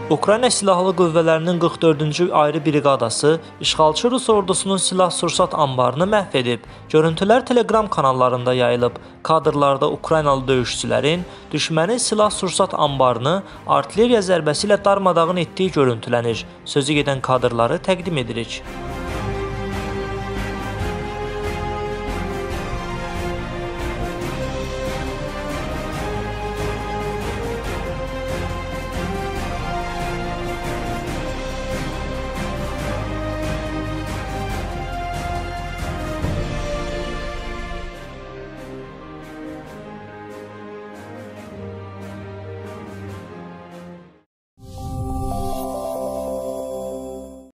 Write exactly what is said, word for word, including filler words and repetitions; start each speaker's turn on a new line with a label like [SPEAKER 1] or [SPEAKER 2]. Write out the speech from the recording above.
[SPEAKER 1] Ukrayna Silahlı Qüvvələrinin qırx dördüncü ayrı briqadası işğalçı Rus ordusunun silah-sursat anbarını məhv edib. Görüntülər Telegram kanallarında yayılıb. Kadrlarda Ukraynalı döyüşçülərin düşmənin silah-sursat anbarını artilleriya zərbəsi ilə darmadağın etdiyi görüntülənir. Sözü gedən kadrları təqdim edirik.